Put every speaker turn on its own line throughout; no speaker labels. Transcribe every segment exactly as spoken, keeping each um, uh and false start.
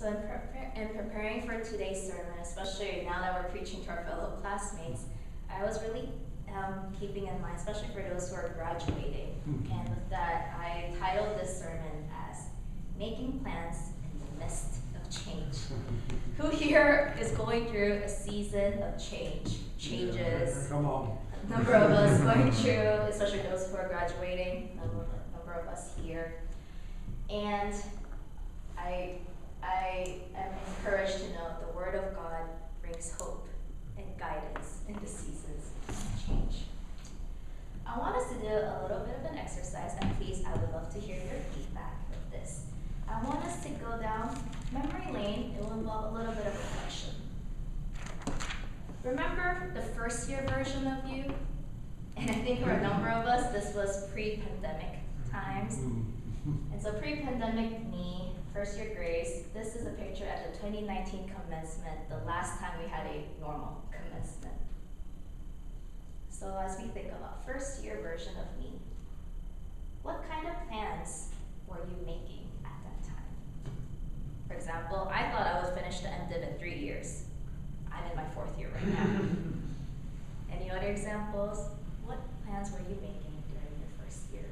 So in, prepar- in preparing for today's sermon, especially now that we're preaching to our fellow classmates, I was really um, keeping in mind, especially for those who are graduating. Mm-hmm. And with that, I titled this sermon as Making Plans in the Midst of Change. Who here is going through a season of change? Changes.
Yeah, come on.
A number of us going through, especially those who are graduating, a number, number of us here. And I I am encouraged to know the Word of God brings hope and guidance in the seasons of change. I want us to do a little bit of an exercise, and please, I would love to hear your feedback with this. I want us to go down memory lane. It will involve a little bit of reflection. Remember the first year version of you? And I think for a number of us, this was pre-pandemic times. And so pre-pandemic me, first year Grace, this is a picture at the twenty nineteen commencement, the last time we had a normal commencement. So as we think about first year version of me, what kind of plans were you making at that time? For example, I thought I would finish the MDiv in three years. I'm in my fourth year right now. Any other examples? What plans were you making during your first year?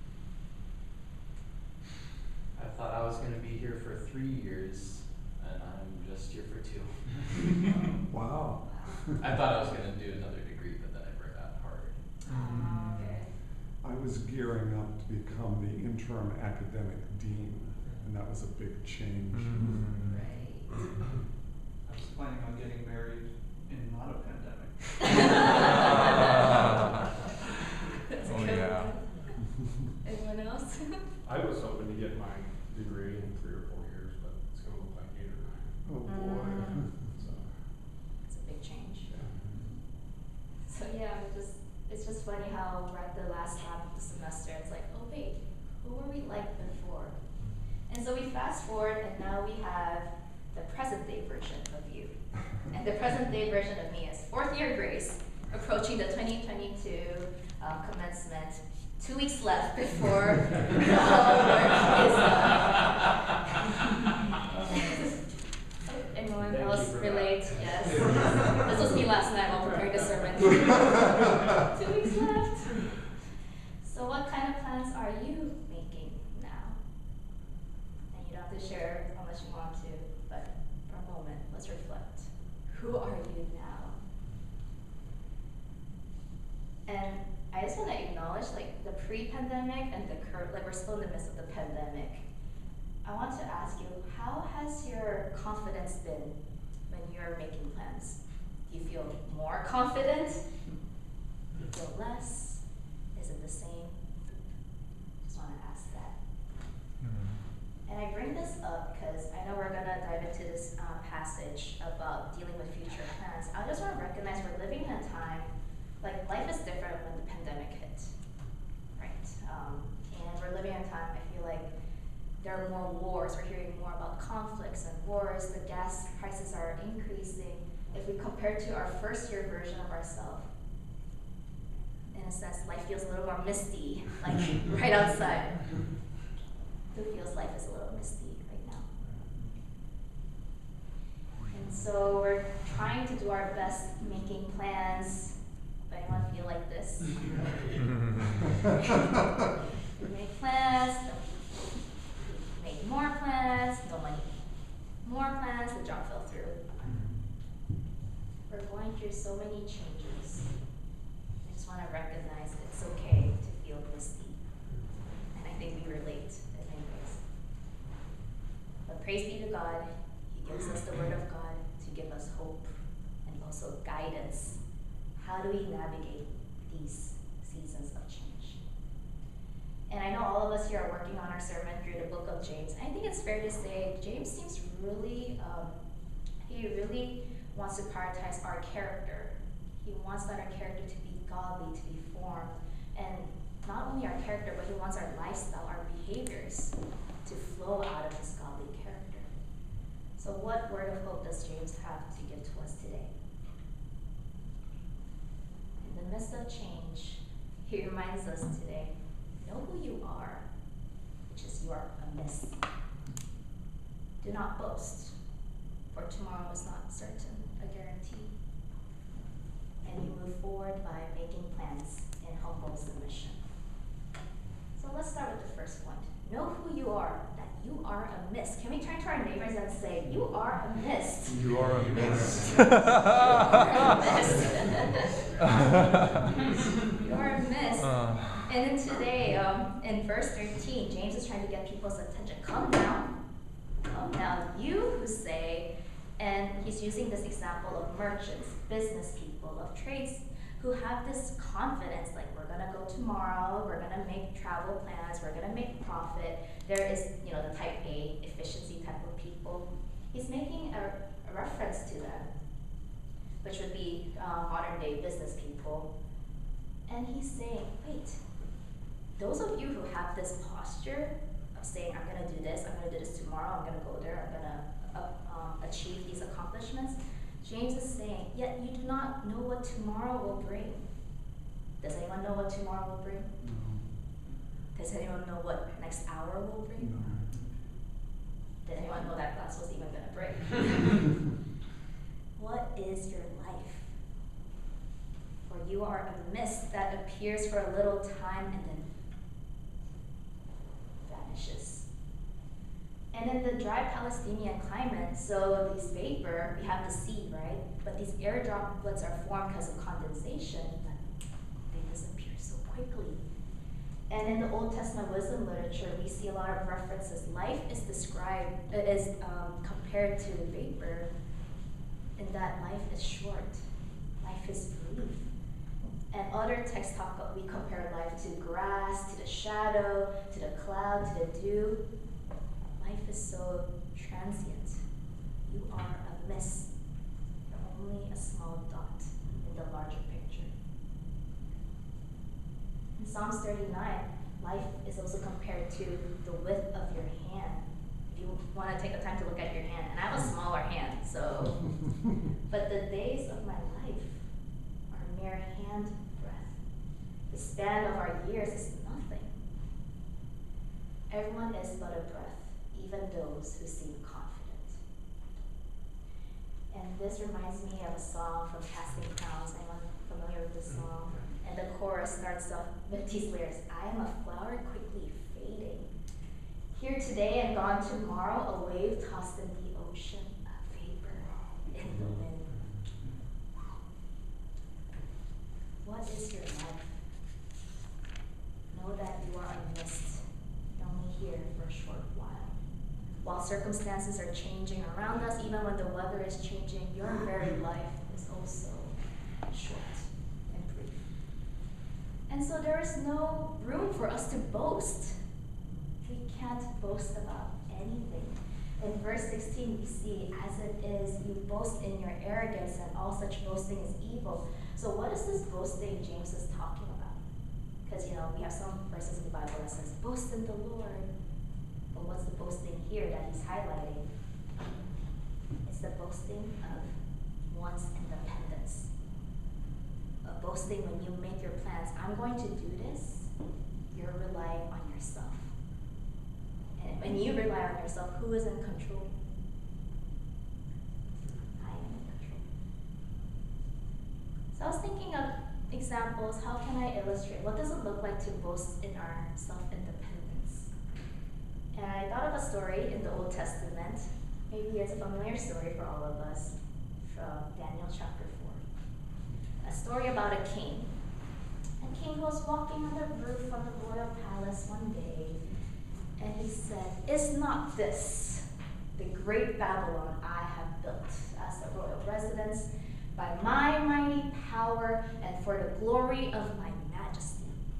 I thought I was going to be here for three years, and I'm just here for two.
Wow.
I thought I was going to do another degree, but then I forgot hard.
Oh, okay.
I was gearing up to become the interim academic dean, and that was a big change.
Mm-hmm. Right.
I was planning on getting married in not a pandemic.
That's
Oh,
good.
yeah.
Anyone else?
I was hoping to get my degree in three or four years, but it's going to look like eight or nine.
Oh boy.
Mm.
So,
It's a big change.
yeah.
So yeah, it just it's just funny how we're at the last half of the semester. It's like, oh wait, who were we like before? And so we fast forward, and now we have the present day version of you. And the present day version of me is fourth year Grace, approaching the twenty twenty-two um, commencement. Two weeks left before the whole work is done. Anyone
Thank
else
you for
relate?
that.
Yes. This was me last night while preparing the sermon. Two weeks left. So what kind of plans are you making now? And you don't have to share unless you want to, but for a moment, let's reflect. Who are you now? And I just want to acknowledge like the pre-pandemic and the current, like we're still in the midst of the pandemic. I want to ask you, how has your confidence been when you're making plans? Do you feel more confident? Do you feel less? Is it the same? Just want to ask that. Mm-hmm. And I bring this up because I know we're going to dive into this um, passage about dealing with future plans. I just want to recognize we're living in a time, like life is different when the pandemic hit, right? Um, and we're living in a time, I feel like there are more wars. We're hearing more about conflicts and wars. The gas prices are increasing. If we compare to our first year version of ourselves, in a sense, life feels a little more misty, like right outside. Who feels life is a little misty right now? And so we're trying to do our best making plans. Anyone feel like this? We make plans, make more plans, no money. More plans, the job fell through. We're going through so many changes. I just want to recognize it's okay to feel misty. And I think we relate in many ways. But praise be to God, He gives us the Word of God to give us hope and also guidance. How do we navigate these seasons of change? And I know all of us here are working on our sermon through the book of James. I think it's fair to say James seems really, um, he really wants to prioritize our character. He wants that our character to be godly, to be formed. And not only our character, but he wants our lifestyle, our behaviors to flow out of his godly character. So what word of hope does James have to give to us today? In the midst of change, he reminds us today, know who you are, which is you are a mist. Do not boast, for tomorrow is not certain, a guarantee. And you move forward by making plans in humble submission. So let's start with the first point. Know who you are, that you are a mist. Can we turn to our neighbors and say, you are a mist?
You are a mist.
You are a mist. You are a mist.
Uh.
And then today, um, in verse thirteen, James is trying to get people's attention. Come down. Come down, you who say, and he's using this example of merchants, business people, of trades, who have this confidence, like we're gonna go tomorrow, we're gonna make travel plans, we're gonna make profit. There is, you know, the type A, efficiency type of people. He's making a, a reference to them, which would be uh, modern day business people. And he's saying, wait, those of you who have this posture of saying, I'm gonna do this, I'm gonna do this tomorrow, I'm gonna go there, I'm gonna uh, um, achieve these accomplishments, James is saying, yet you do not know what tomorrow will bring. Does anyone know what tomorrow will bring?
No.
Does anyone know what next hour will bring?
No.
Did anyone know that glass was even gonna break? What is your life? For you are a mist that appears for a little time and then vanishes. And in the dry Palestinian climate, so these vapor, we have the sea, right? But these air droplets are formed because of condensation, but they disappear so quickly. And in the Old Testament wisdom literature, we see a lot of references. Life is described, uh, is um, compared to vapor, in that life is short, life is brief. And other texts talk about, we compare life to grass, to the shadow, to the cloud, to the dew. Life is so transient. You are a mist. You're only a small dot in the larger picture. In Psalms thirty-nine, life is also compared to the width of your hand. If you want to take the time to look at your hand, and I have a smaller hand, so, but the days of my life are mere hand breadth. The span of our years is nothing. Everyone is but a breath, even those who seem confident. And this reminds me of a song from Casting Crowns. Anyone familiar with this song? And the chorus starts off with these lyrics: I am a flower quickly fading, here today and gone tomorrow, a wave tossed in the ocean, a vapor in the wind. What is your life? Know that you are a mist, only here for a short while. While circumstances are changing around us, even when the weather is changing, your very life is also short and brief. And so there is no room for us to boast. We can't boast about anything. In verse sixteen, we see, as it is, you boast in your arrogance, and all such boasting is evil. So what is this boasting James is talking about? Because, you know, we have some verses in the Bible that says, boast in the Lord. But what's the boasting here that he's highlighting? It's the boasting of one's independence. A boasting when you make your plans. I'm going to do this. You're relying on yourself. And when you rely on yourself, who is in control? I am in control. So I was thinking of examples. How can I illustrate? What does it look like to boast in our self-independence? And I thought of a story in the Old Testament. Maybe it's a familiar story for all of us, from Daniel chapter four. A story about a king. A king was walking on the roof of the royal palace one day, and he said, is not this the great Babylon I have built as a royal residence by my mighty power and for the glory of my majesty?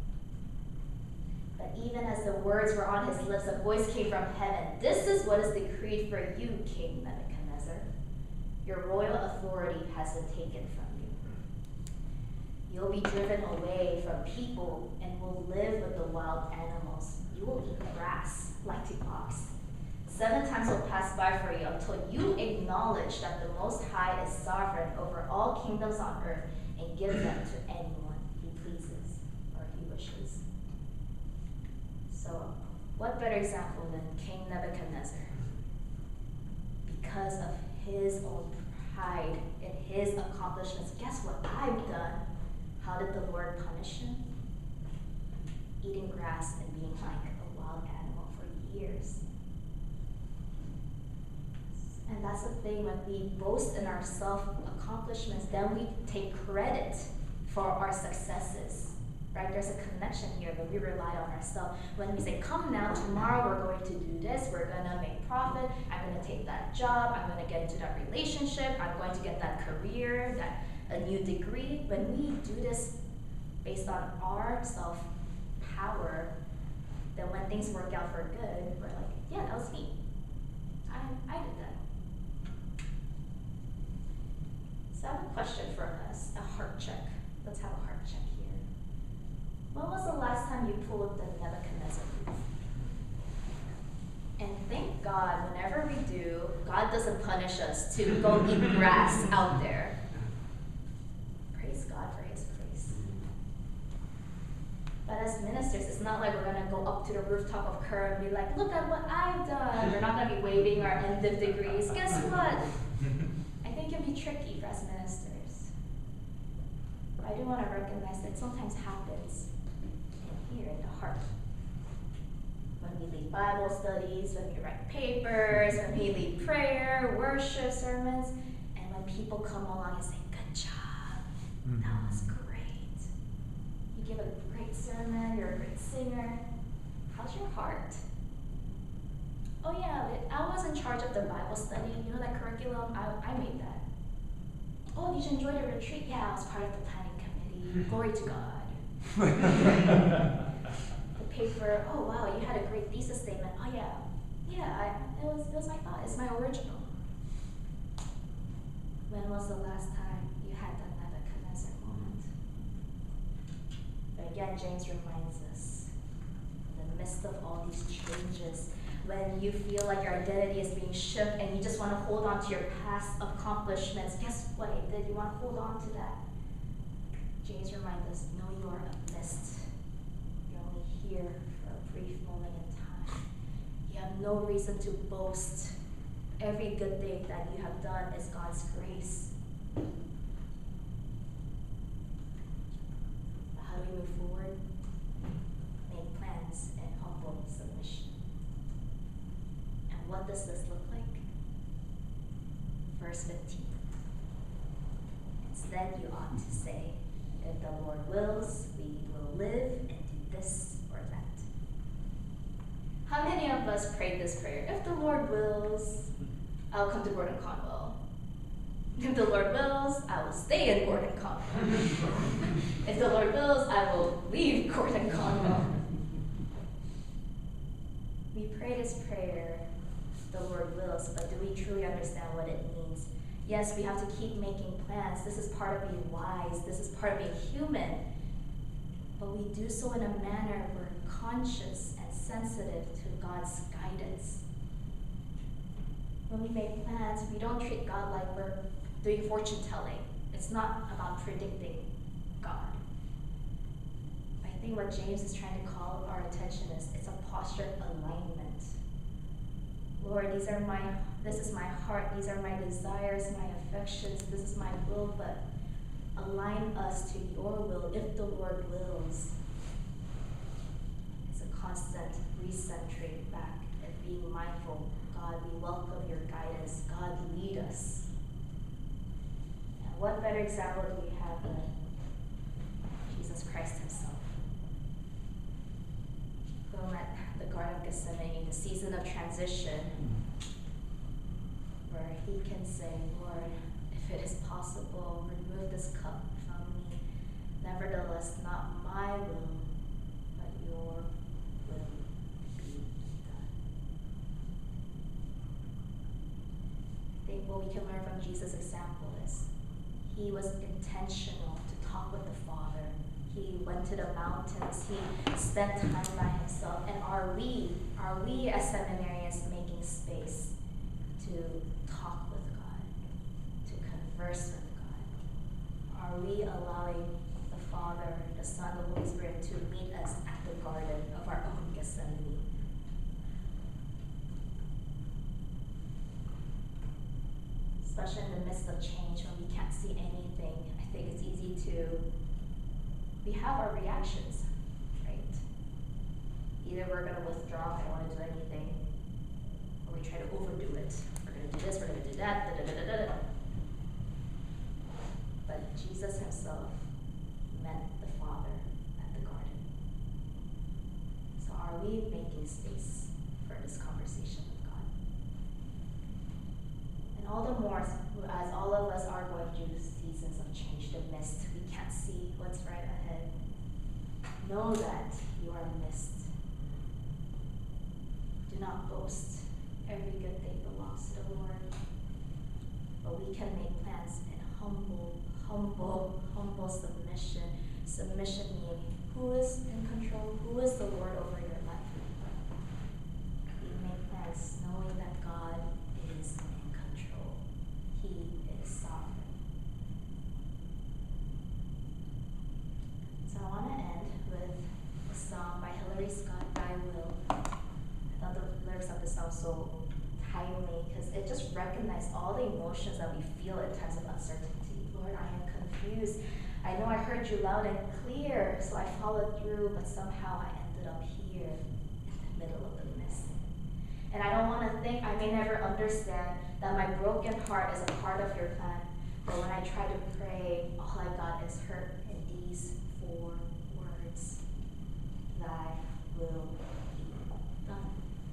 But even as the words were on his lips, a voice came from heaven. This is what is decreed for you, King Nebuchadnezzar. Your royal authority has been taken from you. You'll be driven away from people and will live with the wild animals. You will eat grass like the ox. Seven times will pass by for you until you acknowledge that the Most High is sovereign over all kingdoms on earth and give them to anyone he pleases or he wishes. So, what better example than King Nebuchadnezzar? because of his own pride in his accomplishments. Guess what I've done? How did the Lord punish him? Eating grass and being like a wild animal for years. And that's the thing, when we boast in our self-accomplishments, then we take credit for our successes. Right? There's a connection here, but we rely on ourselves. When we say, come now, tomorrow we're going to do this, we're going to make profit, I'm going to take that job, I'm going to get into that relationship, I'm going to get that career, that a new degree. When we do this based on our self-power, then when things work out for good, we're like, yeah, that was me. I, I did that. So I have a question for us, a heart check. Let's have a heart check here. When was the last time you pulled the Nebuchadnezzar move? And thank God, whenever we do, God doesn't punish us to go eat grass out there. Praise God for his grace. But as ministers, it's not like we're going to go up to the rooftop of Kerr and be like, look at what I've done. We're not going to be waving our end of degrees. Guess what? I think it can be tricky for us ministers. But I do want to recognize that it sometimes happens in here in the heart. When we lead Bible studies, when we write papers, when we lead prayer, worship, sermons, and when people come along and say, good job, mm-hmm. that was great. You give a great sermon, you're a great singer. How's your heart? Oh yeah, I was in charge of the Bible study. You know that curriculum? I, I made that. Oh, did you enjoy the retreat? Yeah, I was part of the planning committee. Glory to God. The paper, oh wow, you had a great thesis statement. Oh yeah, yeah, I, it was it was my thought. It's my original. When was the last time you had that Nebuchadnezzar moment? But again, James reminds us, in the midst of all these changes, when you feel like your identity is being shook and you just want to hold on to your past accomplishments, guess what it did? You want to hold on to that. James reminds us, know you are a mist. You're only here for a brief moment in time. You have no reason to boast. Every good thing that you have done is God's grace. How do we move forward? Make plans and humble submission. And what does this look like? Verse fifteen. Instead, you ought to say, if the Lord wills, we will live and do this or that. How many of us prayed this prayer? If the Lord wills, I'll come to Gordon-Conwell. If the Lord wills, I will stay in Gordon-Conwell. If the Lord wills, I will leave Gordon-Conwell. We pray this prayer, the Lord wills, but do we truly understand what it means? Yes, we have to keep making plans. This is part of being wise. This is part of being human. But we do so in a manner where we're conscious and sensitive to God's guidance. When we make plans, we don't treat God like we're doing fortune telling. It's not about predicting God. I think what James is trying to call our attention is it's a posture alignment. Lord, these are my, this is my heart, these are my desires, my affections, this is my will, but align us to your will if the Lord wills. It's a constant recentering back and being mindful. God, we welcome your guidance. God, lead us. And what better example do we have than Jesus Christ himself? Whom at the Garden of Gethsemane, the season of transition, where he can say, Lord, if it is possible, remove this cup from me. Nevertheless, not my will, but your will be done. I think what we can learn from Jesus' example is he was intentional to talk with the Father. He went to the mountains. He spent time by himself. And are we, are we as seminarians making space to talk with God, to converse with God? Are we allowing the Father, the Son, the Holy Spirit to meet us at the garden of our own Gethsemane? especially in the midst of change when we can't see anything. I think it's easy to, we have our reactions, right? Either we're going to withdraw, I don't want to do anything, or we try to overdo it. We're going to do this, we're going to do that, da da da da da. But Jesus himself met the Father at the garden. So are we making space for this conversation with God? And all the more, as all of us are going through seasons of change, the mist, we can't see what's right ahead. Know that you are missed. Do not boast. Every good thing belongs to the Lord. But we can make plans in humble, humble, humble submission. Submission meaning who is in control, who is the Lord over your life. We make plans knowing that God is in control. He is sovereign. So I want to end with a song by Hilary Scott, Thy Will. I thought the lyrics of the song so timely because it just recognized all the emotions that we feel in times of uncertainty. Lord, I am confused. I know I heard you loud and clear, so I followed through, but somehow I ended up here in the middle of the mist. And I don't want to think, I may never understand that my broken heart is a part of your plan. But when I try to pray, all I got is hurt in these four words. Thy will be done.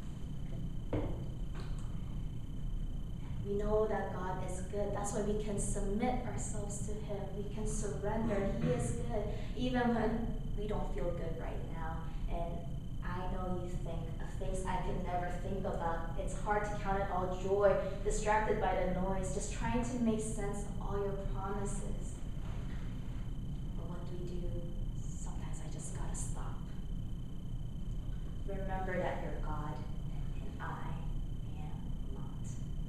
We know that God is good. That's why we can submit ourselves to him. We can surrender. He is good. Even when we don't feel good right now. And I know you think of things I could never think about. It's hard to count it all joy, distracted by the noise, just trying to make sense of all your promises. But what do we do? Sometimes I just gotta stop. Remember that you're God and I am not.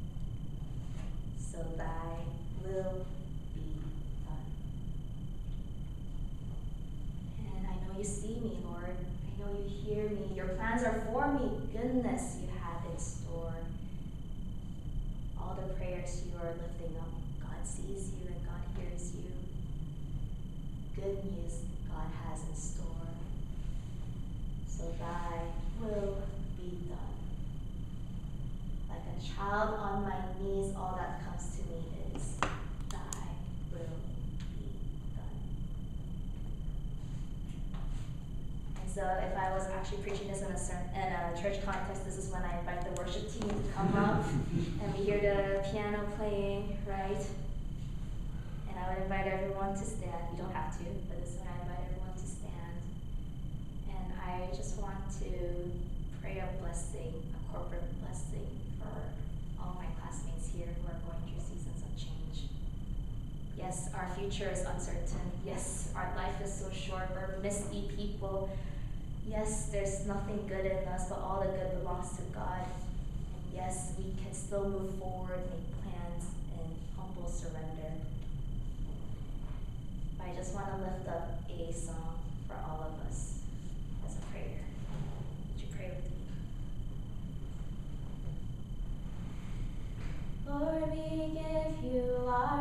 So thy will be done. And I know you see me, Lord. I know you hear me. Your plans are for me. Goodness you have in store. All the prayers you are lifting up, God sees you and God hears you. Good news God has in store. So thy will be done. Like a child on my knees, all that comes to me is thy will be done. And so if I was actually preaching this in a, certain, in a church context, this is when I invite the worship team to come up and we hear the piano playing, right? And I would invite everyone to stand. You don't have to, but this is when I invite everyone to stand. And I just want to pray a blessing, a corporate blessing for all my classmates here who are going through seasons of change. Yes, our future is uncertain. Yes, our life is so short. We're misty people. Yes, there's nothing good in us, but all the good belongs to God. And yes, we can still move forward, make plans, and humble surrender. But I just want to lift up a song for all of us as a prayer. Would you pray with me? Lord, we give you our